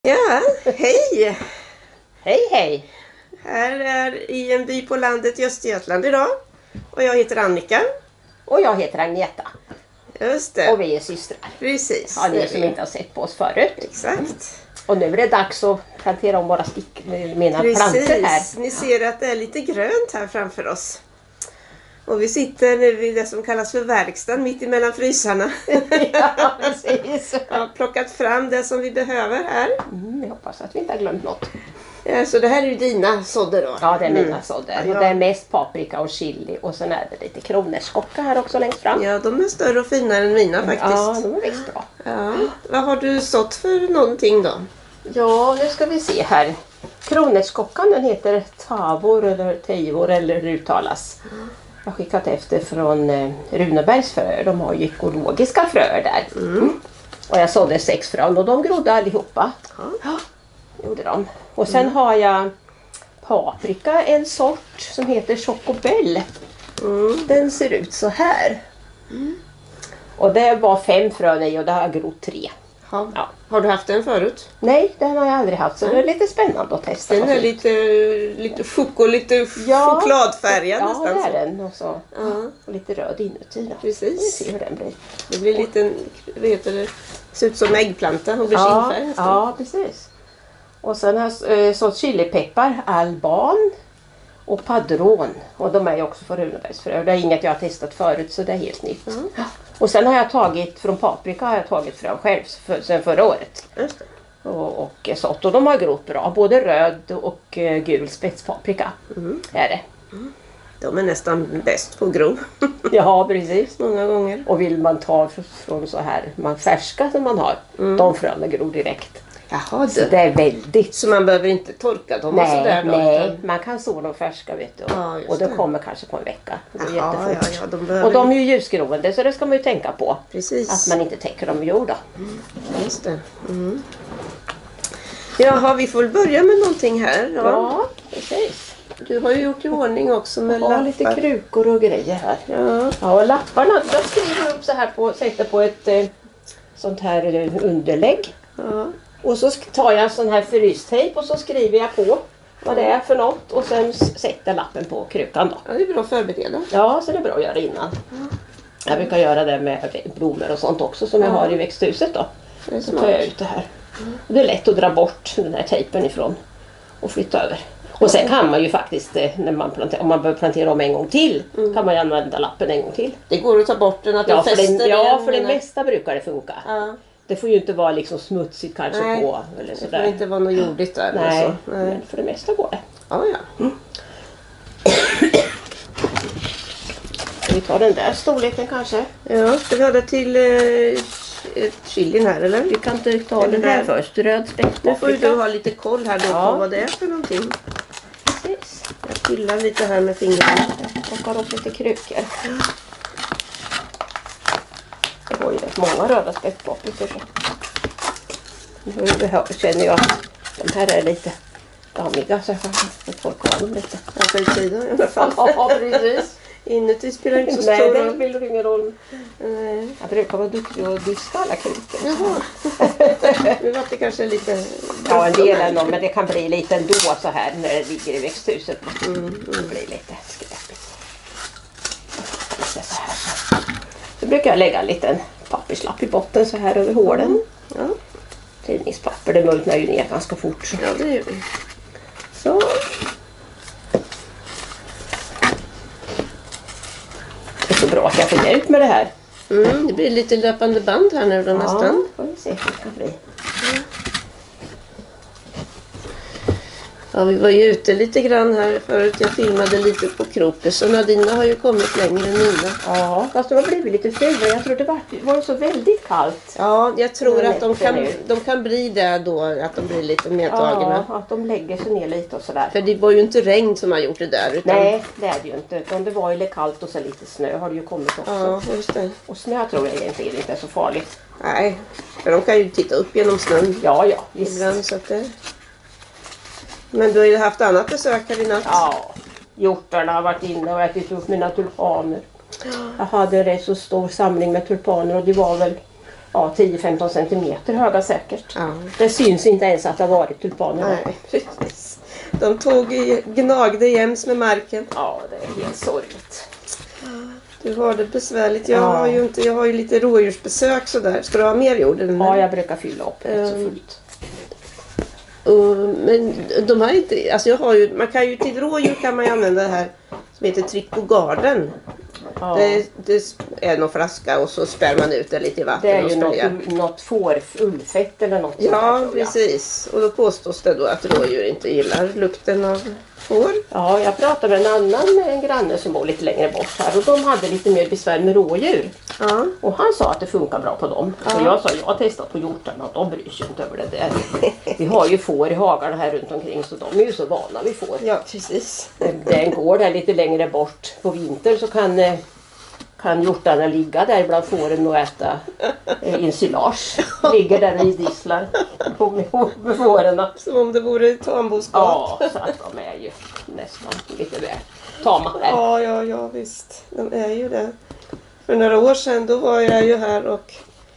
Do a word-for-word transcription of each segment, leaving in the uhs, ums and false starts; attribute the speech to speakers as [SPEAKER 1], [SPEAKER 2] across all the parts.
[SPEAKER 1] Ja, hej!
[SPEAKER 2] Hej hej!
[SPEAKER 1] Här är i en by på landet i Östergötland idag. Och jag heter Annika.
[SPEAKER 2] Och jag heter Agneta.
[SPEAKER 1] Just det.
[SPEAKER 2] Och vi är systrar.
[SPEAKER 1] Precis.
[SPEAKER 2] Ja, ni som inte har sett på oss förut.
[SPEAKER 1] Exakt.
[SPEAKER 2] Och nu är det dags att plantera om våra stick, mina
[SPEAKER 1] Precis.
[SPEAKER 2] plantor här.
[SPEAKER 1] Ni ser att det är lite grönt här framför oss. Och vi sitter nu vid det som kallas för verkstaden mitt emellan frysarna.
[SPEAKER 2] Ja, precis.
[SPEAKER 1] Jag har plockat fram det som vi behöver här.
[SPEAKER 2] Mm, jag hoppas att vi inte har glömt något.
[SPEAKER 1] Ja, så det här är ju dina sådder då.
[SPEAKER 2] Ja, det är mina
[SPEAKER 1] Mm.
[SPEAKER 2] sådder.
[SPEAKER 1] Ja.
[SPEAKER 2] Och det är mest paprika och chili. Och sen är det lite kronärtskocka här också längst fram.
[SPEAKER 1] Ja, de är större och finare än mina faktiskt.
[SPEAKER 2] Ja, de är växt bra.
[SPEAKER 1] Ja. Vad har du sått för någonting då?
[SPEAKER 2] Ja, nu ska vi se här. Kronärtskockan, den heter Tavor eller Teivor eller hur det uttalas. Jag har skickat efter från eh, Runebergs fröer. De har ju ekologiska fröer där. Mm. Och jag sådde sex frön och de grodde allihopa.
[SPEAKER 1] Ja.
[SPEAKER 2] Ja, gjorde de. Och sen mm. har jag paprika, en sort som heter Chocobell. Mm. Den ser ut så här. Mm. Och det var fem frön i och det har jag grott tre.
[SPEAKER 1] Ja. Ja. Har du haft den förut?
[SPEAKER 2] Nej, den har jag aldrig haft. Så mm. det är lite spännande att testa.
[SPEAKER 1] Den är lite, lite choko, lite
[SPEAKER 2] ja,
[SPEAKER 1] chokladfärgad
[SPEAKER 2] ja,
[SPEAKER 1] nästan.
[SPEAKER 2] Ja, det är
[SPEAKER 1] så.
[SPEAKER 2] den. Och, så,
[SPEAKER 1] ja.
[SPEAKER 2] och lite röd inuti. Då.
[SPEAKER 1] Precis.
[SPEAKER 2] Vi ser hur den blir.
[SPEAKER 1] Det blir lite, vad heter det? Ser ut som äggplanta och blir
[SPEAKER 2] ja,
[SPEAKER 1] kindfärg nästan.
[SPEAKER 2] Ja, precis. Och sen har jag eh, sått chilipeppar, alban och padron. Och de är ju också för Runebergsfrö. Det är inget jag har testat förut så det är helt nytt. Mm. Och sen har jag tagit, från paprika har jag tagit frön själv för, sen förra året.
[SPEAKER 1] Just det.
[SPEAKER 2] Och, och sått. Och de har grott bra. Både röd och uh, gul spetspaprika mm. är det.
[SPEAKER 1] Mm. De är nästan bäst på gro.
[SPEAKER 2] Ja, precis.
[SPEAKER 1] Många gånger.
[SPEAKER 2] Och vill man ta från så här man färska som man har, mm. de fröna gror direkt.
[SPEAKER 1] Jaha,
[SPEAKER 2] så det är väldigt.
[SPEAKER 1] Så man behöver inte torka dem
[SPEAKER 2] nej,
[SPEAKER 1] och sådär då?
[SPEAKER 2] Nej,
[SPEAKER 1] utan...
[SPEAKER 2] man kan så dem färska vet du.
[SPEAKER 1] Ja,
[SPEAKER 2] och det,
[SPEAKER 1] det kommer
[SPEAKER 2] kanske på en vecka. Det
[SPEAKER 1] Jaha, ja, ja, de behöver...
[SPEAKER 2] Och de är ju ljusgroende så det ska man ju tänka på.
[SPEAKER 1] Precis.
[SPEAKER 2] Att man inte täcker dem i jord då.
[SPEAKER 1] Mm. Just det. Mm. Jaha, vi får börja med någonting här. Ja,
[SPEAKER 2] ja precis.
[SPEAKER 1] Du har ju gjort i ordning också med
[SPEAKER 2] lappar. Lite krukor och grejer här.
[SPEAKER 1] Ja,
[SPEAKER 2] ja och lapparna, jag skriver upp så här på, sätter på ett eh, sånt här eh, underlägg.
[SPEAKER 1] Ja.
[SPEAKER 2] Och så tar jag sån här frystejp och så skriver jag på vad det är för något. Och sen sätter lappen på krukan då.
[SPEAKER 1] Ja, det är bra att förbereda.
[SPEAKER 2] Ja, så det är bra att göra innan. Ja. Jag brukar göra det med blommor och sånt också som ja. jag har i växthuset då. Så tar jag ut det här. Mm. Det är lätt att dra bort den här tejpen ifrån och flytta över. Och sen kan man ju faktiskt, när man planterar, om man behöver plantera om en gång till, mm. kan man ju använda lappen en gång till.
[SPEAKER 1] Det går att ta bort den, att
[SPEAKER 2] ja,
[SPEAKER 1] den
[SPEAKER 2] för
[SPEAKER 1] fäster
[SPEAKER 2] den, Ja,
[SPEAKER 1] den,
[SPEAKER 2] för det
[SPEAKER 1] men...
[SPEAKER 2] mesta brukar det funka.
[SPEAKER 1] Ja.
[SPEAKER 2] Det får ju inte vara liksom smutsigt kanske
[SPEAKER 1] Nej,
[SPEAKER 2] på. Eller sådär.
[SPEAKER 1] Det får inte vara något jordigt där.
[SPEAKER 2] Nej,
[SPEAKER 1] eller så. Nej.
[SPEAKER 2] Men för det mesta går det.
[SPEAKER 1] Ja, ja. Mm.
[SPEAKER 2] Vi tar den där storleken kanske.
[SPEAKER 1] Ja, ska vi ha det till eh, chilin här eller?
[SPEAKER 2] Vi kan inte ta den här först. Röd spetspaprika.
[SPEAKER 1] Nu får ju du ha lite koll här då
[SPEAKER 2] ja.
[SPEAKER 1] på vad det är för någonting.
[SPEAKER 2] Precis.
[SPEAKER 1] Jag pillar lite här med fingrarna.
[SPEAKER 2] Jag plockar upp lite krukor. Det var ju rätt många röda spetspaprikor. Nu känner jag att de här är lite dammiga så jag får torka dem lite.
[SPEAKER 1] Jag tar utsidan i alla fall.
[SPEAKER 2] Ja, precis.
[SPEAKER 1] Inuti spelar inte så
[SPEAKER 2] Nej,
[SPEAKER 1] stor
[SPEAKER 2] roll.
[SPEAKER 1] roll.
[SPEAKER 2] Nej, det spelar ingen roll. Nej. Jag brukar vara duktig och diska alla krukor.
[SPEAKER 1] Jaha. Nu var det kanske lite...
[SPEAKER 2] Ja, en del är någon, men det kan bli lite ändå så här när det ligger i växthuset. Mm, mm. Det blir lite skräpigt. Så här. Så brukar jag lägga en liten papperslapp i botten så här över hålen. Mm.
[SPEAKER 1] Ja.
[SPEAKER 2] Tidningspapper, det multnar ju ner ganska fort. Så.
[SPEAKER 1] Ja, det gör vi.
[SPEAKER 2] Så. Det är så bra att jag får hjälp med det här.
[SPEAKER 1] Mm, det blir lite löpande band här nu då
[SPEAKER 2] ja,
[SPEAKER 1] nästan.
[SPEAKER 2] Ja, får vi se hur det kan bli.
[SPEAKER 1] Mm. Ja, vi var ju ute lite grann här förut. Jag filmade lite på kroppen. Så Nadina har ju kommit längre än mina.
[SPEAKER 2] Ja, fast de har blivit lite fula. Jag tror det var, var så väldigt kallt.
[SPEAKER 1] Ja, jag tror att de kan, de kan bli det då. Att de blir lite medtagna.
[SPEAKER 2] Ja, att de lägger sig ner lite och sådär.
[SPEAKER 1] För det var ju inte regn som har gjort det där. Utan...
[SPEAKER 2] Nej, det är det ju inte. Utan det var ju kallt och så lite snö har det ju kommit också.
[SPEAKER 1] Ja, just det.
[SPEAKER 2] Och snö tror jag egentligen inte är så farligt.
[SPEAKER 1] Nej, för de kan ju titta upp genom snön.
[SPEAKER 2] Ja, ja, visst.
[SPEAKER 1] Ibland, så att det... Men du har ju haft annat besök här i natt.
[SPEAKER 2] Ja, hjortarna har varit inne och ätit upp mina tulpaner. Jag hade en rätt så stor samling med tulpaner och det var väl ja, tio femton centimeter höga säkert.
[SPEAKER 1] Ja.
[SPEAKER 2] Det syns inte ens att det har varit tulpaner.
[SPEAKER 1] Nej, precis. De tog i, gnagde jäms med marken.
[SPEAKER 2] Ja, det är helt sorgligt.
[SPEAKER 1] Du har det besvärligt. Jag,
[SPEAKER 2] Ja.
[SPEAKER 1] har ju inte, jag har ju lite rådjursbesök sådär. Ska du ha mer jord? Eller?
[SPEAKER 2] Ja, jag brukar fylla upp rätt så
[SPEAKER 1] Mm.
[SPEAKER 2] fullt.
[SPEAKER 1] Uh, men de har inte, alltså jag har ju, man kan ju till rådjur kan man ju använda det här som heter Tricogarden.
[SPEAKER 2] Ja.
[SPEAKER 1] Det, det är någon flaska och så spär man ut det lite i vatten.
[SPEAKER 2] Det är
[SPEAKER 1] och
[SPEAKER 2] ju
[SPEAKER 1] sprayar.
[SPEAKER 2] något, något får, ullfett eller något sånt där,
[SPEAKER 1] Ja,
[SPEAKER 2] tror jag.
[SPEAKER 1] precis. Och då påstås det då att rådjur inte gillar lukten av får.
[SPEAKER 2] Ja, jag pratade med en annan en granne som bor lite längre bort här och de hade lite mer besvär med rådjur.
[SPEAKER 1] Ja.
[SPEAKER 2] Och han sa att det funkar bra på dem.
[SPEAKER 1] Ja.
[SPEAKER 2] Och jag sa, jag har testat på hjortarna och de bryr sig inte över det där. Vi har ju får i hagarna här runt omkring så de är ju så vana vid får.
[SPEAKER 1] Ja, precis.
[SPEAKER 2] Det är en gård där lite längre bort på vintern så kan, eh, kan hjortarna ligga där bland fåren och äta eh, ensilage. Ligger där och idisslar på med fåren.
[SPEAKER 1] Som om det vore tamboskap.
[SPEAKER 2] Ja, så att de är ju nästan lite väl tama där.
[SPEAKER 1] Ja, ja, ja, visst. De är ju det. För några år sedan då var jag ju här och...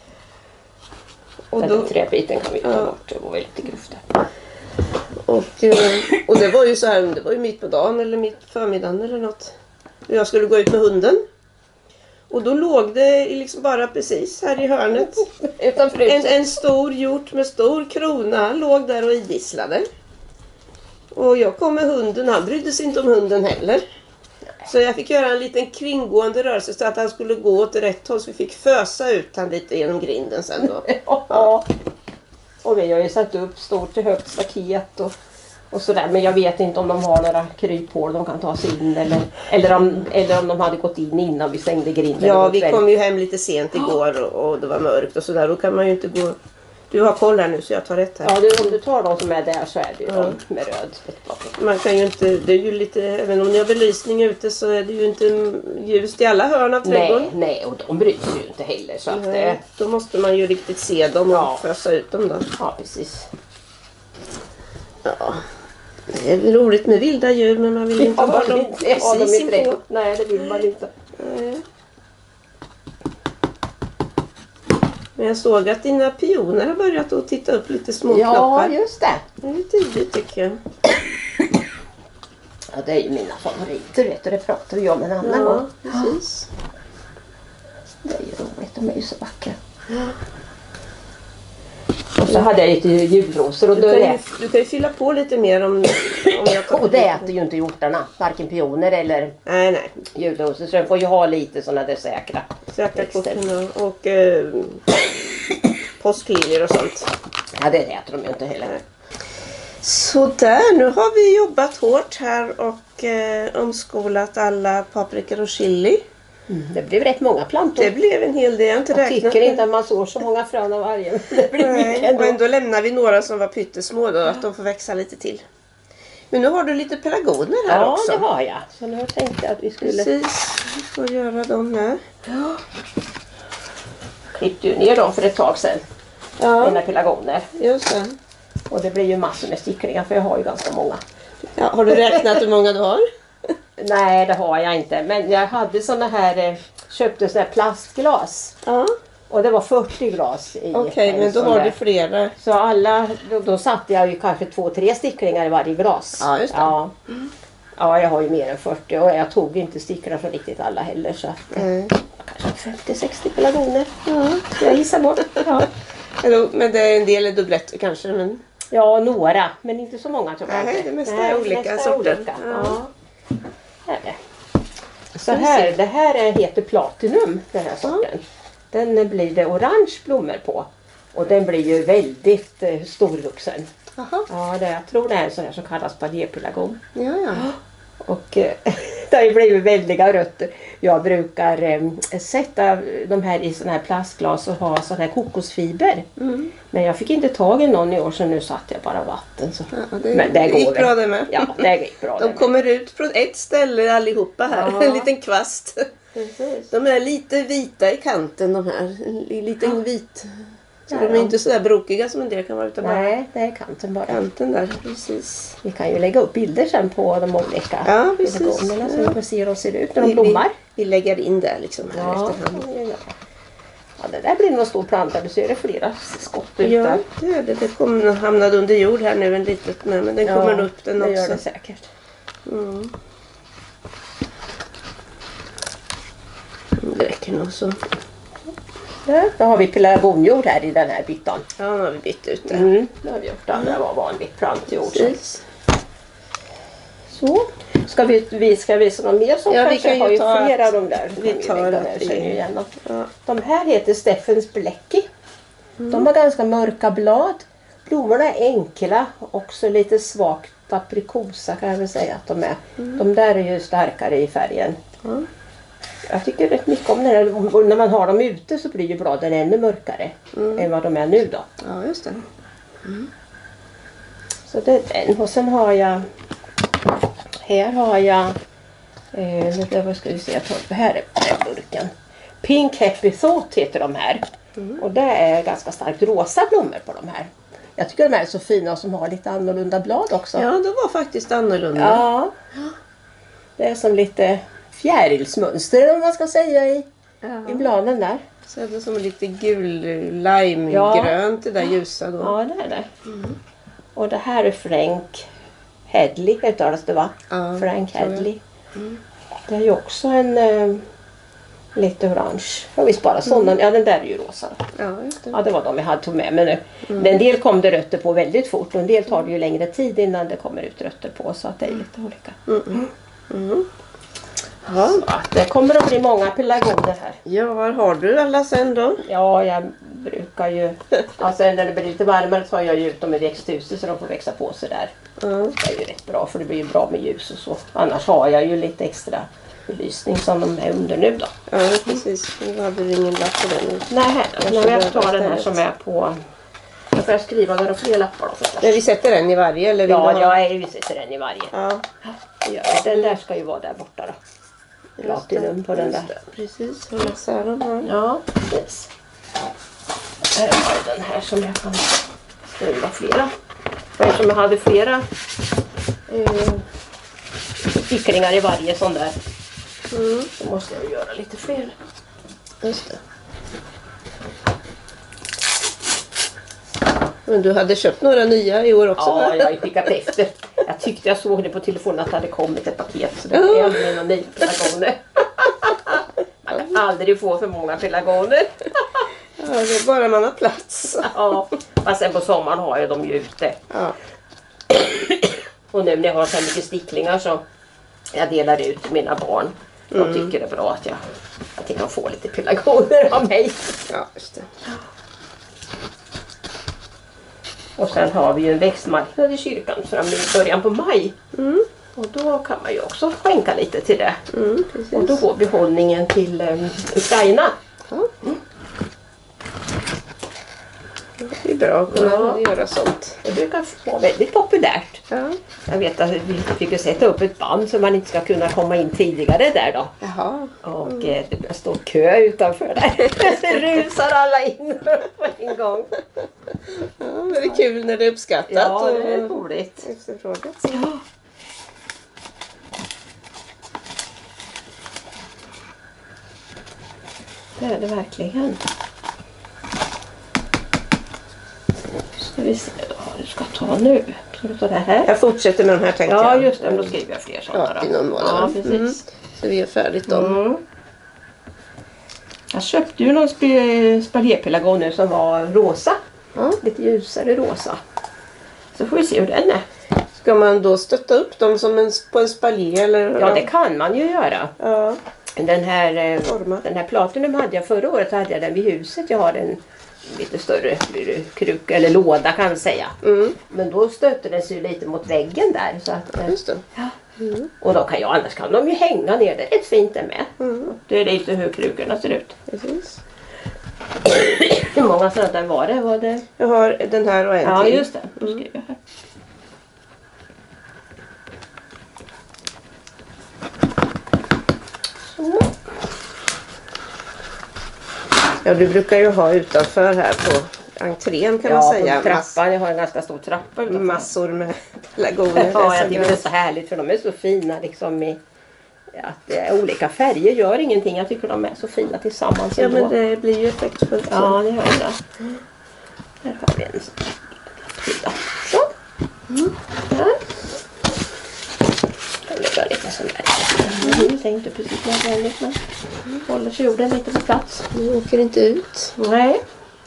[SPEAKER 1] och
[SPEAKER 2] Den
[SPEAKER 1] då,
[SPEAKER 2] där träbiten kan vi ta
[SPEAKER 1] Ja.
[SPEAKER 2] bort, det var väl lite grovt där.
[SPEAKER 1] och, eh, och det var ju så här, det var ju mitt på dagen eller mitt på förmiddagen eller något. Jag skulle gå ut med hunden. Och då låg det liksom bara precis här i hörnet.
[SPEAKER 2] Utanför
[SPEAKER 1] En,
[SPEAKER 2] huset.
[SPEAKER 1] en stor hjort med stor krona. Han låg där och idisslade. Och jag kom med hunden. Han brydde sig inte om hunden heller. Så jag fick göra en liten kringgående rörelse så att han skulle gå åt rätt håll. Så vi fick fösa ut han lite genom grinden sen då.
[SPEAKER 2] Ja. Och vi har ju satt upp stort till högt staket och, och sådär. Men jag vet inte om de har några kryphål de kan ta sig in. Eller, eller, om, eller om de hade gått in innan vi stängde grinden.
[SPEAKER 1] Ja,
[SPEAKER 2] Det var
[SPEAKER 1] vi
[SPEAKER 2] kväll.
[SPEAKER 1] kom ju hem lite sent igår och, och det var mörkt och sådär. Då kan man ju inte gå... Du har koll här nu så jag tar rätt här.
[SPEAKER 2] Ja, det, om du tar de som är där så är det ju
[SPEAKER 1] Ja.
[SPEAKER 2] de med röd spetsbakgrund.
[SPEAKER 1] Man kan ju inte... Det är ju lite... Även om ni har belysning ute så är det ju inte ljust i alla hörn av trädgården.
[SPEAKER 2] Nej, nej, och de bryr sig ju inte heller. Så att det,
[SPEAKER 1] Nej, då måste man ju riktigt se dem och
[SPEAKER 2] Ja.
[SPEAKER 1] fösa ut dem då.
[SPEAKER 2] ja, precis.
[SPEAKER 1] Ja. Det är väl roligt med vilda djur men man vill inte
[SPEAKER 2] Ja,
[SPEAKER 1] ha
[SPEAKER 2] man
[SPEAKER 1] dem
[SPEAKER 2] vill inte ha dem
[SPEAKER 1] precis
[SPEAKER 2] i
[SPEAKER 1] inpå.
[SPEAKER 2] trädgården. Nej, det vill man inte.
[SPEAKER 1] Nej. Men jag såg att dina pioner har börjat att titta upp lite små
[SPEAKER 2] Ja,
[SPEAKER 1] knoppar.
[SPEAKER 2] just det.
[SPEAKER 1] Det är tidigt tycker jag.
[SPEAKER 2] Ja, det är ju mina favoriter, vet du. Det pratade vi om en annan
[SPEAKER 1] Ja,
[SPEAKER 2] gång.
[SPEAKER 1] precis.
[SPEAKER 2] Det är ju roligt, de är ju så vackra. Och så hade jag lite julrosor och
[SPEAKER 1] Du
[SPEAKER 2] då
[SPEAKER 1] kan, ju,
[SPEAKER 2] är...
[SPEAKER 1] du kan ju fylla på lite mer om, om jag tar
[SPEAKER 2] Och det äter ju inte hjortarna, varken pioner eller
[SPEAKER 1] Nej, nej.
[SPEAKER 2] julrosor. Så jag får ju ha lite sådana där säkra.
[SPEAKER 1] Säkra korten och, och eh, påskliljer och sånt.
[SPEAKER 2] Ja, det äter de ju inte heller.
[SPEAKER 1] Så där, nu har vi jobbat hårt här och eh, omskolat alla paprikor och chili.
[SPEAKER 2] Mm. Det blev rätt många plantor.
[SPEAKER 1] Det blev en hel del, jag har inte
[SPEAKER 2] Jag
[SPEAKER 1] räknat.
[SPEAKER 2] tycker inte att man sår så många frön av varje. Men det blir mycket
[SPEAKER 1] Nej,
[SPEAKER 2] ändå.
[SPEAKER 1] och ändå lämnar vi några som var pyttesmå då, att de får växa lite till. Men nu har du lite pelargoner här
[SPEAKER 2] Ja,
[SPEAKER 1] också.
[SPEAKER 2] det har jag. Så nu tänkte jag att vi skulle...
[SPEAKER 1] Precis, vi får göra dem med.
[SPEAKER 2] Klippte ju ner dem för ett tag sedan.
[SPEAKER 1] Ja,
[SPEAKER 2] Mina pelargoner.
[SPEAKER 1] just det.
[SPEAKER 2] Och det blir ju massor med sticklingar för jag har ju ganska många.
[SPEAKER 1] Ja, har du räknat hur många du har?
[SPEAKER 2] Nej, det har jag inte. Men jag hade såna här, eh, köpte såna här plastglas.
[SPEAKER 1] Ja,
[SPEAKER 2] Och det var fyrtio glas i.
[SPEAKER 1] okej,
[SPEAKER 2] en
[SPEAKER 1] men då
[SPEAKER 2] sån
[SPEAKER 1] har
[SPEAKER 2] där.
[SPEAKER 1] du flera.
[SPEAKER 2] Så alla, då, då satte jag ju kanske två, tre sticklingar i varje glas.
[SPEAKER 1] Ja, just det.
[SPEAKER 2] Ja. Ja, jag har ju mer än fyrtio och jag tog inte sticklingar från riktigt alla heller. Så att, eh,
[SPEAKER 1] Mm.
[SPEAKER 2] kanske femtio sextio pelargoner.
[SPEAKER 1] Ja.
[SPEAKER 2] Jag gissar bort. Ja.
[SPEAKER 1] Eller, men det är en del är dubbletter kanske. Men...
[SPEAKER 2] Ja, några, men inte så många tror jag.
[SPEAKER 1] Nej,
[SPEAKER 2] inte.
[SPEAKER 1] det mesta
[SPEAKER 2] Nej,
[SPEAKER 1] är olika
[SPEAKER 2] det mesta är
[SPEAKER 1] sorter.
[SPEAKER 2] olika.
[SPEAKER 1] Ja.
[SPEAKER 2] Ja. Här är det. Så här, det här är, heter Platinum, den här sorten. Den blir det orange blommor på. Och den blir ju väldigt eh, storvuxen.
[SPEAKER 1] Jaha,
[SPEAKER 2] Ja, det, jag tror det är en sån här som kallas paljerpelargon.
[SPEAKER 1] ja, ja.
[SPEAKER 2] Och eh, det har ju blivit väldiga rötter. Jag brukar eh, sätta de här i såna här plastglas och ha sån här kokosfiber.
[SPEAKER 1] Mm.
[SPEAKER 2] Men jag fick inte tag i någon i år så nu satte jag bara vatten. Så.
[SPEAKER 1] Ja, det,
[SPEAKER 2] Men det
[SPEAKER 1] det
[SPEAKER 2] går
[SPEAKER 1] gick
[SPEAKER 2] väl.
[SPEAKER 1] bra det med.
[SPEAKER 2] Ja, det gick bra. det
[SPEAKER 1] De
[SPEAKER 2] med.
[SPEAKER 1] kommer ut från ett ställe allihopa här.
[SPEAKER 2] Ja.
[SPEAKER 1] En liten kvast.
[SPEAKER 2] Precis.
[SPEAKER 1] De är lite vita i kanten de här. En liten vit. Så
[SPEAKER 2] Ja,
[SPEAKER 1] de är
[SPEAKER 2] ja.
[SPEAKER 1] inte så där brokiga som en del kan vara utan bara
[SPEAKER 2] Nej, det är kanten bara.
[SPEAKER 1] kanten där. Precis.
[SPEAKER 2] Vi kan ju lägga upp bilder sen på de olika
[SPEAKER 1] Ja, precis.
[SPEAKER 2] pelargonerna så
[SPEAKER 1] Ja.
[SPEAKER 2] vi får se hur de ser ut när de
[SPEAKER 1] Vi,
[SPEAKER 2] blommar.
[SPEAKER 1] vi, vi lägger in där liksom här
[SPEAKER 2] Ja,
[SPEAKER 1] efterhand.
[SPEAKER 2] ja, ja. Ja, det där blir någon stor planta. Du ser det flera skott ut
[SPEAKER 1] Ja,
[SPEAKER 2] där.
[SPEAKER 1] det är det. Det kommer nog hamna under jord här nu en litet med, men den
[SPEAKER 2] Ja,
[SPEAKER 1] kommer nog upp den
[SPEAKER 2] det
[SPEAKER 1] också.
[SPEAKER 2] gör det säkert.
[SPEAKER 1] Mm. Det räcker nog så.
[SPEAKER 2] Där, då har vi pelargonjord här i den här byttan.
[SPEAKER 1] Ja, nu har vi bytt ut det.
[SPEAKER 2] Mm, det har vi gjort. Det andra var vanlig plantjord.
[SPEAKER 1] Precis.
[SPEAKER 2] Så. Ska vi, vi ska visa någon mer som
[SPEAKER 1] Ja, vi
[SPEAKER 2] kanske
[SPEAKER 1] kan ju
[SPEAKER 2] har ju
[SPEAKER 1] ta
[SPEAKER 2] flera
[SPEAKER 1] att-
[SPEAKER 2] av de där.
[SPEAKER 1] vi
[SPEAKER 2] Kan
[SPEAKER 1] tar
[SPEAKER 2] lägga
[SPEAKER 1] att
[SPEAKER 2] ner,
[SPEAKER 1] vi-
[SPEAKER 2] känner ju igen dem.
[SPEAKER 1] Ja.
[SPEAKER 2] De här heter Steffens Blecki. De har ganska mörka blad. Blommorna är enkla. Också lite svagt aprikosa kan jag väl säga att de är. De där är ju starkare i färgen.
[SPEAKER 1] Mm.
[SPEAKER 2] Jag tycker rätt mycket om det här. Och när man har dem ute så blir ju bladen ännu mörkare än vad de är nu då.
[SPEAKER 1] Ja, just det.
[SPEAKER 2] Så det är den. Och sen har jag... Här har jag... Eh, det, vad ska vi se? Jag tar upp här är den burken. Pink Happy Thought heter de här.
[SPEAKER 1] Mm.
[SPEAKER 2] Och det är ganska starkt rosa blommor på de här. Jag tycker de här är så fina som har lite annorlunda blad också.
[SPEAKER 1] Ja, det var faktiskt annorlunda.
[SPEAKER 2] Ja. Det är som lite fjärilsmönster om man ska säga i,
[SPEAKER 1] Ja.
[SPEAKER 2] i bladen där.
[SPEAKER 1] Så är det som lite gul limegrönt, det där ljusa då.
[SPEAKER 2] Ja, det är det. Och det här är Frank Hedley uttalas det va?
[SPEAKER 1] Ja,
[SPEAKER 2] Frank
[SPEAKER 1] tror jag.
[SPEAKER 2] Hedley. Det är ju också en eh, lite orange. Jag visst bara sådana. Ja, den där är ju rosa.
[SPEAKER 1] Ja, just det.
[SPEAKER 2] Ja, det var de jag hade tog med mig nu. Mm. En del kom det rötter på väldigt fort och en del tar det ju längre tid innan det kommer ut rötter på. Så att det är lite olika.
[SPEAKER 1] Mm. Mm. Ja.
[SPEAKER 2] Så att det kommer att bli många pelargoner här.
[SPEAKER 1] Ja, var har du alla sen då?
[SPEAKER 2] Ja, jag brukar ju... Alltså när det blir lite varmare tar jag ju ut dem i växthuset så de får växa på sig där.
[SPEAKER 1] Ja.
[SPEAKER 2] Det är ju rätt bra för det blir ju bra med ljus och så. Annars har jag ju lite extra belysning som de är under nu då.
[SPEAKER 1] Ja, precis. Nu hade vi ingen lapp på den.
[SPEAKER 2] Nej,
[SPEAKER 1] Jag
[SPEAKER 2] nu
[SPEAKER 1] får
[SPEAKER 2] jag
[SPEAKER 1] börja
[SPEAKER 2] tar den här
[SPEAKER 1] istället.
[SPEAKER 2] som är på... Jag får skriva några fler lappar då förstås.
[SPEAKER 1] Nej, vi sätter den i varje eller vill
[SPEAKER 2] Ja,
[SPEAKER 1] du ha?
[SPEAKER 2] jag är, vi sätter den i varje.
[SPEAKER 1] Ja,
[SPEAKER 2] Det gör vi. Den där ska ju vara där borta då. Platinum på den där.
[SPEAKER 1] just det. Precis, och läsa de här.
[SPEAKER 2] Ja, precis. Här har den här som jag kan skriva flera. Och eftersom jag hade flera eh, stickringar i varje sån där
[SPEAKER 1] Mm,
[SPEAKER 2] så måste jag göra lite fler.
[SPEAKER 1] just det. Men du hade köpt några nya i år också
[SPEAKER 2] Ja,
[SPEAKER 1] va?
[SPEAKER 2] jag har ju skickat efter. Jag tyckte jag såg det på telefonen att det hade kommit ett paket. Så det
[SPEAKER 1] Ja.
[SPEAKER 2] är mina nya pelargoner. Man kan aldrig få för många pelargoner.
[SPEAKER 1] Ja, det är bara man har plats.
[SPEAKER 2] Ja, men sen på sommaren har jag dem ju ute.
[SPEAKER 1] Ja,
[SPEAKER 2] Och nu när jag har så här mycket sticklingar så jag delar ut till mina barn. De
[SPEAKER 1] Mm.
[SPEAKER 2] tycker det är bra att jag, att jag kan få lite pelargoner av mig.
[SPEAKER 1] ja just det.
[SPEAKER 2] Och sen har vi ju en växtmarknad i kyrkan fram i början på maj.
[SPEAKER 1] Mm,
[SPEAKER 2] Och då kan man ju också skänka lite till det.
[SPEAKER 1] mm,
[SPEAKER 2] Och då
[SPEAKER 1] precis.
[SPEAKER 2] går behållningen till um, Ukraina.
[SPEAKER 1] Ja. Det är bra att kunna
[SPEAKER 2] Ja.
[SPEAKER 1] göra sånt.
[SPEAKER 2] Det brukar vara väldigt populärt.
[SPEAKER 1] Ja.
[SPEAKER 2] Jag vet att vi fick ju sätta upp ett band så man inte ska kunna komma in tidigare där då.
[SPEAKER 1] Jaha.
[SPEAKER 2] Och eh, det börjar stå kö utanför där. Det rusar alla in på en gång.
[SPEAKER 1] Ja, det är kul när det är uppskattat.
[SPEAKER 2] Ja, det är
[SPEAKER 1] och
[SPEAKER 2] roligt.
[SPEAKER 1] efterfrågat.
[SPEAKER 2] Ja. Det är det verkligen. Ska vi se vad du ska ta nu. Ska du ta det här?
[SPEAKER 1] Jag fortsätter med de här tänkte
[SPEAKER 2] Ja,
[SPEAKER 1] jag.
[SPEAKER 2] just det. Men då skriver jag fler sådana
[SPEAKER 1] Ja,
[SPEAKER 2] då.
[SPEAKER 1] till någon månad.
[SPEAKER 2] Ja, precis.
[SPEAKER 1] Mm. Så vi gör färdigt dem.
[SPEAKER 2] Mm. Jag köpte ju någon sp- spaljépelargon nu som var rosa.
[SPEAKER 1] Ja.
[SPEAKER 2] Lite ljusare rosa. Så får vi se hur den är.
[SPEAKER 1] Ska man då stötta upp dem som en, på en spaljé eller?
[SPEAKER 2] Ja, det kan man ju göra.
[SPEAKER 1] Ja.
[SPEAKER 2] Den här, eh,
[SPEAKER 1] Forma.
[SPEAKER 2] den här Platinum hade jag förra året, hade jag den vid huset. Jag har en lite större kruka eller låda kan man säga.
[SPEAKER 1] Mm.
[SPEAKER 2] Men då stötte den sig lite mot väggen där. Så att, eh,
[SPEAKER 1] Just det.
[SPEAKER 2] ja.
[SPEAKER 1] Mm.
[SPEAKER 2] Och då kan jag, annars kan de ju hänga ner det rätt fint där med.
[SPEAKER 1] Mm.
[SPEAKER 2] Det är lite hur krukorna ser ut.
[SPEAKER 1] Precis.
[SPEAKER 2] Hur många sådana där var det? Var det?
[SPEAKER 1] Jag har den här och en
[SPEAKER 2] Ja,
[SPEAKER 1] till.
[SPEAKER 2] just det. Då skriver jag här. Så.
[SPEAKER 1] Ja, du brukar ju ha utanför här på entrén kan man
[SPEAKER 2] Ja,
[SPEAKER 1] säga.
[SPEAKER 2] på trappan. Jag har en ganska stor trappa utanför.
[SPEAKER 1] Massor med pelargoner.
[SPEAKER 2] Ja, jag tycker det är så härligt för de är så fina liksom i, att det är olika färger gör ingenting. Jag tycker de är så fina tillsammans.
[SPEAKER 1] Ja,
[SPEAKER 2] ändå.
[SPEAKER 1] men det blir ju effektfullt.
[SPEAKER 2] Ja, det gör det. Mm. Här har vi en sida. Så. Mm. Här. Jag lägger lite sån där. Mm. Jag tänkte precis nödvändigt, men håller sig jorden lite på plats.
[SPEAKER 1] Nu åker inte ut.
[SPEAKER 2] Nej.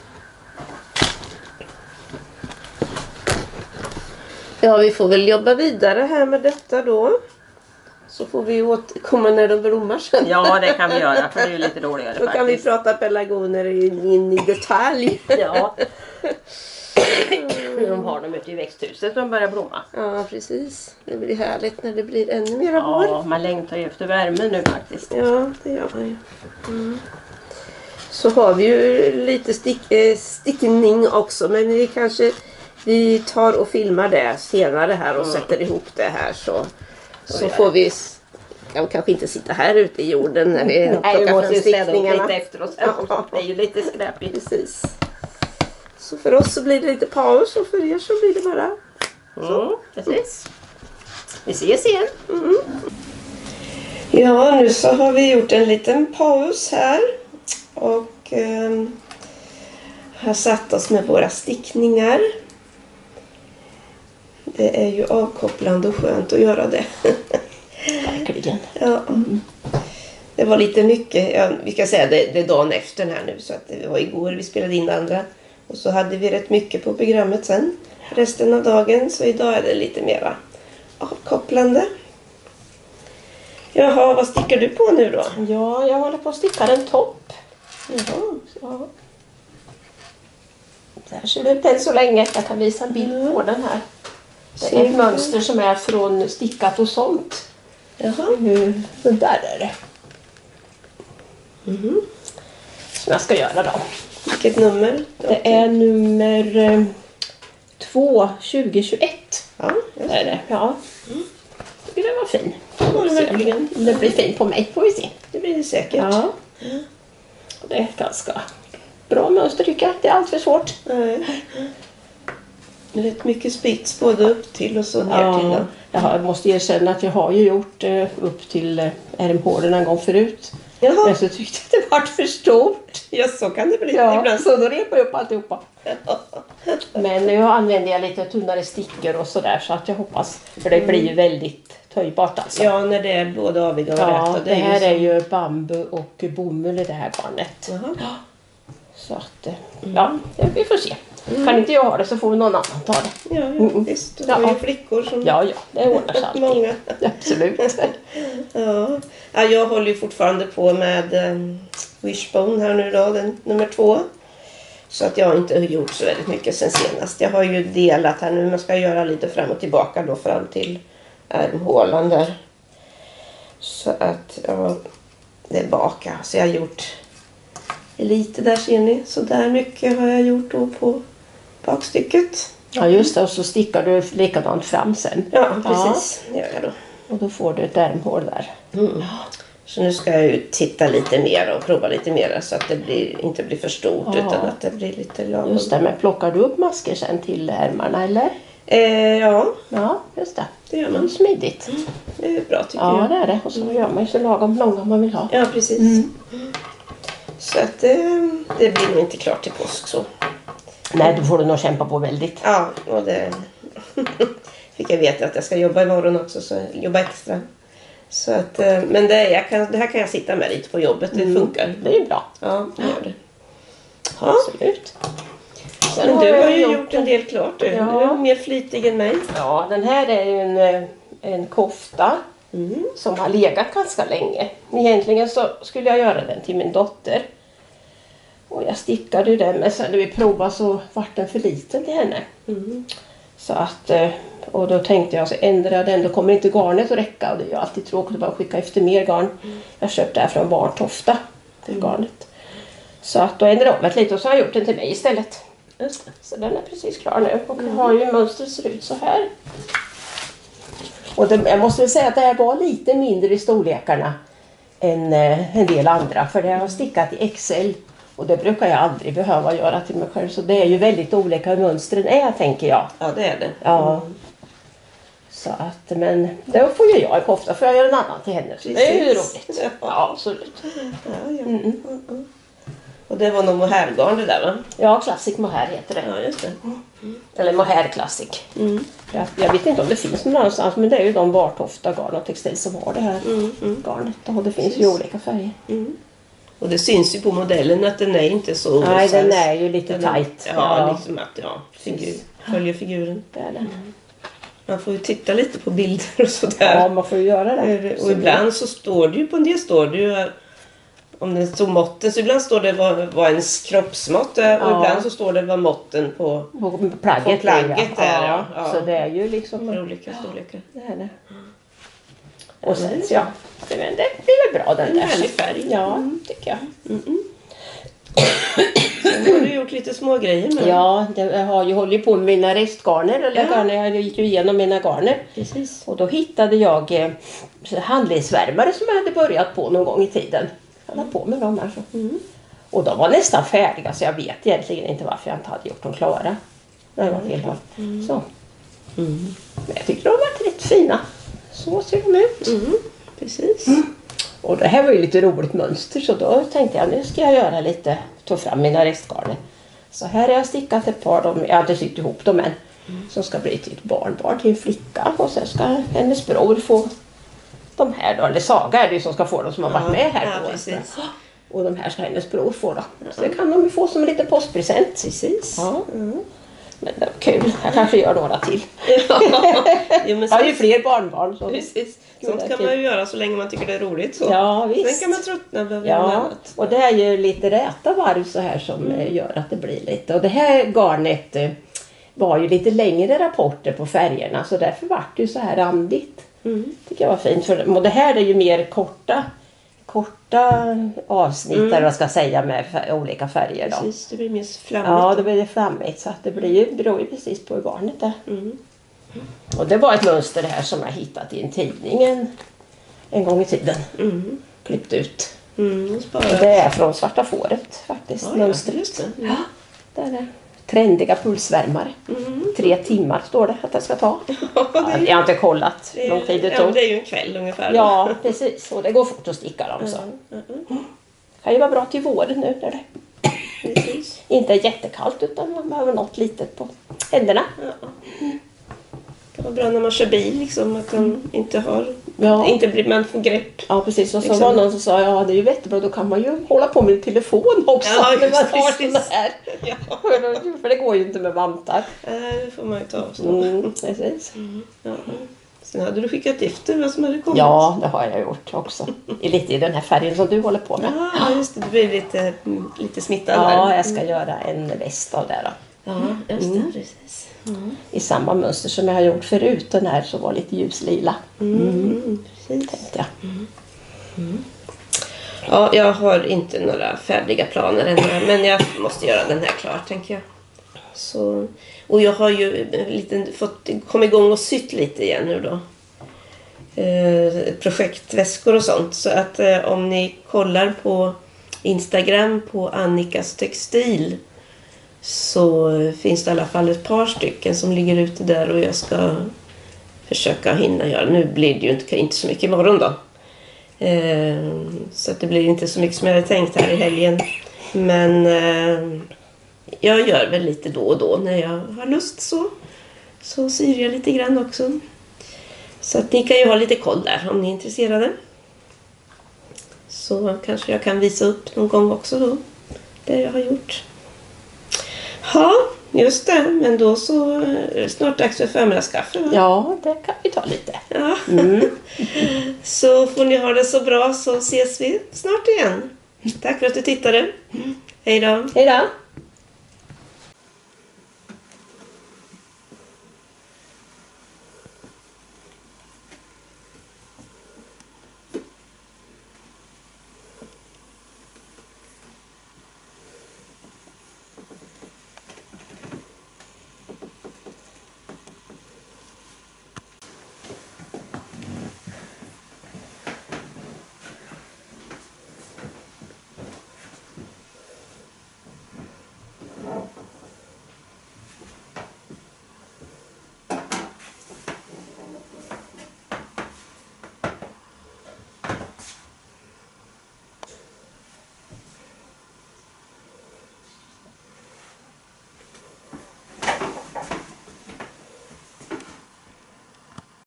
[SPEAKER 1] Ja, vi får väl jobba vidare här med detta då. Så får vi återkomma när de blommar sen.
[SPEAKER 2] Ja, det kan vi göra, för det är ju lite roligare
[SPEAKER 1] Då
[SPEAKER 2] faktiskt.
[SPEAKER 1] kan vi prata pelargoner in i detalj.
[SPEAKER 2] Ja. De har dem ute i växthuset och de börjar blomma.
[SPEAKER 1] Ja, precis. Det blir härligt när det blir ännu mer
[SPEAKER 2] Ja,
[SPEAKER 1] hår.
[SPEAKER 2] man längtar ju efter värmen nu faktiskt.
[SPEAKER 1] Ja, det gör man ju. Mm. Så har vi ju lite stick, eh, stickning också, men vi kanske vi tar och filmar det senare här och mm. sätter ihop det här så, så, så får vi ja, kanske inte sitta här ute i jorden när vi
[SPEAKER 2] Nej,
[SPEAKER 1] plockar
[SPEAKER 2] vi måste
[SPEAKER 1] fram stickningarna.
[SPEAKER 2] lite efter oss. Ja. Det är ju lite skräpigt.
[SPEAKER 1] Precis. Så för oss så blir det lite paus och för er så blir det bara så.
[SPEAKER 2] Mm, precis. Vi ses igen.
[SPEAKER 1] Mm. Ja, nu så har vi gjort en liten paus här och eh, har satt oss med våra stickningar. Det är ju avkopplande och skönt att göra det.
[SPEAKER 2] Verkligen.
[SPEAKER 1] Ja. Mm. Det var lite mycket, ja, vi kan säga det, det är dagen efter här nu så att det var igår vi spelade in andra. Och så hade vi rätt mycket på programmet sen resten av dagen så idag är det lite mera avkopplande. Jaha, vad stickar du på nu då?
[SPEAKER 2] Ja, jag håller på att sticka en topp.
[SPEAKER 1] Jaha.
[SPEAKER 2] Så. Där ser det ut än så länge. Jag kan visa en bild på den här. Det är ett mönster som är från stickat och sånt.
[SPEAKER 1] Jaha.
[SPEAKER 2] Mm. Så där är det.
[SPEAKER 1] Mm.
[SPEAKER 2] Som jag ska göra då.
[SPEAKER 1] Vilket nummer?
[SPEAKER 2] Det är nummer eh, två tjugo tjugoett.
[SPEAKER 1] Ja,
[SPEAKER 2] det är det. Ja.
[SPEAKER 1] Mm.
[SPEAKER 2] Jag tycker den var fin.
[SPEAKER 1] Ja, det, verkligen.
[SPEAKER 2] Det blir fin på mig, får vi se.
[SPEAKER 1] Det blir det säkert.
[SPEAKER 2] Ja. Det är ganska bra mönster tycker jag. Det är allt för svårt.
[SPEAKER 1] Nej. Det är rätt mycket spits både upp till och så ner
[SPEAKER 2] ja.
[SPEAKER 1] till. Då.
[SPEAKER 2] Jag måste erkänna att jag har ju gjort eh, upp till eh, ärmhålen en gång förut.
[SPEAKER 1] Jaha.
[SPEAKER 2] Men så tyckte jag att det var för stort.
[SPEAKER 1] Ja, så kan det bli
[SPEAKER 2] Ja,
[SPEAKER 1] ibland.
[SPEAKER 2] så då repar jag upp alltihopa. Men nu använder jag lite tunnare stickor och sådär så att jag hoppas. För det blir ju väldigt töjbart alltså.
[SPEAKER 1] Ja, när det är både aviga och
[SPEAKER 2] Ja,
[SPEAKER 1] rätt.
[SPEAKER 2] det, det här är ju bambu och bomull i det här garnet.
[SPEAKER 1] Jaha.
[SPEAKER 2] Så att, ja, vi får se. Mm. Kan inte jag ha det så får någon annan ta det.
[SPEAKER 1] Ja, ja visst. Du har
[SPEAKER 2] ja.
[SPEAKER 1] ju flickor som...
[SPEAKER 2] Ja, ja, det ordnar sig alltid.
[SPEAKER 1] Många.
[SPEAKER 2] Absolut.
[SPEAKER 1] Ja. Ja, jag håller ju fortfarande på med um, Wishbone här nu då, den nummer två. Så att jag har inte gjort så väldigt mycket sen senast. Jag har ju delat här nu, man ska göra lite fram och tillbaka då fram till ärmhålan där. Så att, ja, det är baka. Så jag har gjort lite där ser ni. Så där mycket har jag gjort då på bakstycket.
[SPEAKER 2] Ja just det, och så stickar du likadant fram sen.
[SPEAKER 1] Ja, precis. Ja. Det gör jag då.
[SPEAKER 2] Och då får du ett ärmhål där.
[SPEAKER 1] Mm. Så nu ska jag ju titta lite mer och prova lite mer så att det blir, inte blir för stort ja. Utan att det blir lite lagom.
[SPEAKER 2] Just det, men plockar du upp masker sen till ärmarna eller?
[SPEAKER 1] Eh, ja.
[SPEAKER 2] Ja, just det.
[SPEAKER 1] Det gör man.
[SPEAKER 2] Det är smidigt.
[SPEAKER 1] Mm. Det är bra tycker
[SPEAKER 2] ja,
[SPEAKER 1] jag.
[SPEAKER 2] Ja, det är det. Och så gör man ju så lagom långa man vill ha.
[SPEAKER 1] Ja, precis. Mm. Så att eh, det blir nog inte klart till påsk så.
[SPEAKER 2] Nej, då får du nog kämpa på väldigt.
[SPEAKER 1] Ja, och det fick jag veta att jag ska jobba imorgon också, så jobba extra. Så att, men det, jag kan, det här kan jag sitta med lite på jobbet, det mm. funkar.
[SPEAKER 2] Det är ju bra.
[SPEAKER 1] Ja, det gör det.
[SPEAKER 2] Ja, absolut.
[SPEAKER 1] Sen men du har ju gjort, gjort en del klart. Du. Ja. Du är mer flitig än mig.
[SPEAKER 2] Ja, den här är ju en, en kofta mm. som har legat ganska länge. Egentligen så skulle jag göra den till min dotter. Och jag stickade den, men sen när vi provade så var den för liten till henne. Mm. Så att, och då tänkte jag så ändrar den, då kommer inte garnet att räcka. Och det är ju alltid tråkigt att bara skicka efter mer garn. Mm. Jag köpte det här från Barntofta, det mm. garnet. Så att då ändrade jag om ett lite och så har jag gjort den till mig istället. Just det. Så den är precis klar nu. Och jag har ju mönstret ser ut så här. Och det, jag måste säga att det här var lite mindre i storlekarna än en del andra. För det har jag stickat i X L. Och det brukar jag aldrig behöva göra till mig själv. Så det är ju väldigt olika hur mönstren är, tänker jag.
[SPEAKER 1] Ja, det är det.
[SPEAKER 2] Ja. Så att, men då får ju jag en kofta, får jag göra en annan till henne. Så det är ju roligt.
[SPEAKER 1] Ja.
[SPEAKER 2] Ja, absolut.
[SPEAKER 1] Ja, ja.
[SPEAKER 2] Mm.
[SPEAKER 1] Mm, mm. Och det var nog mohairgarn det där, va?
[SPEAKER 2] Ja, Classic Mohair heter det.
[SPEAKER 1] Ja, just det.
[SPEAKER 2] Eller Mohair Classic.
[SPEAKER 1] Mm.
[SPEAKER 2] Jag, jag vet inte om det finns någon annanstans, men det är ju de Vartofta garn och textil som har det här
[SPEAKER 1] Mm, mm.
[SPEAKER 2] garnet. Och det finns
[SPEAKER 1] Precis.
[SPEAKER 2] ju olika färger.
[SPEAKER 1] Mm. Och det syns ju på modellen att den är inte så...
[SPEAKER 2] Nej,
[SPEAKER 1] så här-
[SPEAKER 2] den är ju lite
[SPEAKER 1] den är-
[SPEAKER 2] tajt.
[SPEAKER 1] Ja,
[SPEAKER 2] Ja.
[SPEAKER 1] liksom att ja, figur,
[SPEAKER 2] Precis.
[SPEAKER 1] följer figuren.
[SPEAKER 2] Det är det.
[SPEAKER 1] Man får ju titta lite på bilder och sådär.
[SPEAKER 2] Ja, man får ju göra det.
[SPEAKER 1] Och ibland så står det ju på en del står det ju om det står måtten, så ibland står det vad, vad ens kroppsmått är och
[SPEAKER 2] Ja.
[SPEAKER 1] ibland så står det vad måtten på
[SPEAKER 2] På plagget,
[SPEAKER 1] På plagget
[SPEAKER 2] ja.
[SPEAKER 1] är det, ja. Ja.
[SPEAKER 2] Så det är ju liksom...
[SPEAKER 1] för olika storlekar.
[SPEAKER 2] Det är det. Och sen, ja, det, men det blir väl bra den
[SPEAKER 1] En
[SPEAKER 2] där.
[SPEAKER 1] härlig färg.
[SPEAKER 2] Ja, tycker jag.
[SPEAKER 1] Sen har du gjort lite små grejer med.
[SPEAKER 2] Ja, det, jag har ju hållit på med mina restgarner. Eller
[SPEAKER 1] Ja.
[SPEAKER 2] garner, jag gick ju igenom mina garner.
[SPEAKER 1] Precis.
[SPEAKER 2] Och då hittade jag eh, handledsvärmare som jag hade börjat på någon gång i tiden. Jag hade på med dem här. Så.
[SPEAKER 1] Mm.
[SPEAKER 2] Och de var nästan färdiga, så jag vet egentligen inte varför jag inte hade gjort dem klara. När jag var fel håll. Så.
[SPEAKER 1] Mm.
[SPEAKER 2] Men jag tycker de har varit rätt fina. Så ser de ut.
[SPEAKER 1] Mm. Precis.
[SPEAKER 2] Och det här var ju lite roligt mönster, så då tänkte jag nu ska jag göra lite, ta fram mina restgarner. Så här har jag stickat ett par, de, jag har inte sytt ihop dem än, som ska bli till ett barnbarn, till en flicka. Och sen ska hennes bror få de här då, eller Saga är det ju som ska få dem som har varit med här
[SPEAKER 1] Ja,
[SPEAKER 2] på.
[SPEAKER 1] precis.
[SPEAKER 2] Och de här ska hennes bror få då. Så det kan de ju få som en liten postpresent.
[SPEAKER 1] Precis.
[SPEAKER 2] Ja.
[SPEAKER 1] Mm.
[SPEAKER 2] Men det var kul, jag kanske gör några till.
[SPEAKER 1] Ja. Jo, men
[SPEAKER 2] Jag har ju
[SPEAKER 1] så,
[SPEAKER 2] fler barnbarn. Så.
[SPEAKER 1] precis.
[SPEAKER 2] Gud,
[SPEAKER 1] Sånt
[SPEAKER 2] det är
[SPEAKER 1] kan
[SPEAKER 2] kul.
[SPEAKER 1] man ju göra så länge man tycker det är roligt. Så.
[SPEAKER 2] Ja, visst.
[SPEAKER 1] Sen kan man tröttna och behöva göra något
[SPEAKER 2] Ja,
[SPEAKER 1] annat.
[SPEAKER 2] och det är ju lite räta varv så här som eh, gör att det blir lite. Och det här garnet eh, var ju lite längre rapporter på färgerna, så därför var det ju så här randigt.
[SPEAKER 1] Mm.
[SPEAKER 2] Tycker jag var fint. För, och det här är ju mer korta, korta avsnitt,
[SPEAKER 1] Mm.
[SPEAKER 2] eller vad ska jag säga, med fär- olika färger då.
[SPEAKER 1] Precis, det blir mer flammigt.
[SPEAKER 2] Ja, då blir det flammigt, så att det blir ju, beror ju precis på garnet där.
[SPEAKER 1] Mm.
[SPEAKER 2] Och det var ett mönster det här som jag hittat i en tidning en, en gång i tiden.
[SPEAKER 1] Mm.
[SPEAKER 2] Klippt ut.
[SPEAKER 1] Mm.
[SPEAKER 2] Och
[SPEAKER 1] Spara.
[SPEAKER 2] det är från Svarta fåret faktiskt,
[SPEAKER 1] Ja, ja,
[SPEAKER 2] mönstret.
[SPEAKER 1] just det.
[SPEAKER 2] Ja, det är det. Trendiga pulsvärmare.
[SPEAKER 1] Mm.
[SPEAKER 2] Tre timmar står det att det ska ta.
[SPEAKER 1] Ja,
[SPEAKER 2] Ja,
[SPEAKER 1] det,
[SPEAKER 2] jag har inte kollat hur lång tid det
[SPEAKER 1] ja,
[SPEAKER 2] tog.
[SPEAKER 1] det är ju en kväll ungefär.
[SPEAKER 2] Ja, precis. Och det går fort att sticka dem så.
[SPEAKER 1] Mm. Mm.
[SPEAKER 2] Kan ju vara bra till våren nu när det
[SPEAKER 1] Precis.
[SPEAKER 2] inte är jättekallt, utan man behöver något litet på händerna.
[SPEAKER 1] Ja. Det var bra när man kör bil, liksom, att man inte har...
[SPEAKER 2] Ja.
[SPEAKER 1] Inte blir man får grepp.
[SPEAKER 2] Ja, precis. Och så
[SPEAKER 1] Liksom.
[SPEAKER 2] var någon som sa, ja det är ju jättebra, då kan man ju hålla på med telefon också.
[SPEAKER 1] Ja,
[SPEAKER 2] när man
[SPEAKER 1] just
[SPEAKER 2] har
[SPEAKER 1] precis.
[SPEAKER 2] såna här.
[SPEAKER 1] Ja.
[SPEAKER 2] För det går ju inte med vantar.
[SPEAKER 1] Nej, det får man ju ta avstånd.
[SPEAKER 2] Mm, precis.
[SPEAKER 1] Ja. Sen hade du skickat efter vad som hade kommit.
[SPEAKER 2] Ja, det har jag gjort också. I lite i den här färgen som du håller på med.
[SPEAKER 1] Ja, just det. Du blir lite, lite smittad
[SPEAKER 2] Ja,
[SPEAKER 1] där.
[SPEAKER 2] jag ska göra en väst av det då.
[SPEAKER 1] Ja, just det. Precis.
[SPEAKER 2] I samma mönster som jag har gjort förut. Den här som var lite ljuslila.
[SPEAKER 1] Mm, precis.
[SPEAKER 2] Tänkte jag.
[SPEAKER 1] Ja, jag har inte några färdiga planer ännu, men jag måste göra den här klar, tänker jag. Så, och jag har ju lite, fått komma igång och sytt lite igen nu då. Eh, projektväskor och sånt. Så att eh, om ni kollar på Instagram på Annikas textil, så finns det i alla fall ett par stycken som ligger ute där, och jag ska försöka hinna göra. Nu blir det ju inte, inte så mycket imorgon då. Eh, så att det blir inte så mycket som jag hade tänkt här i helgen. Men eh, jag gör väl lite då och då när jag har lust, så. Så syr jag lite grann också. Så att ni kan ju ha lite koll där om ni är intresserade. Så kanske jag kan visa upp någon gång också då. Det jag har gjort. Ja, just det. Men då så är det snart dags för förmiddagskaffe, va?
[SPEAKER 2] Ja, det kan vi ta lite.
[SPEAKER 1] Ja. Så får ni ha det så bra, så ses vi snart igen. Tack för att du tittade. Hej då.
[SPEAKER 2] Hej då!